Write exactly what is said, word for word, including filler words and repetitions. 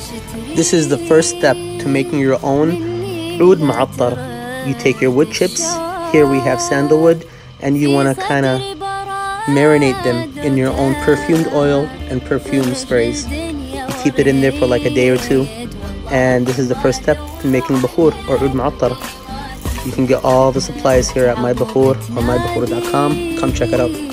This is the first step to making your own Oud Muattar. You take your wood chips, here we have sandalwood, and you want to kind of marinate them in your own perfumed oil and perfume sprays. You keep it in there for like a day or two, and this is the first step in making Bakhoor or Oud Muattar. You can get all the supplies here at My Bakhoor or my bakhoor dot com. Come check it out.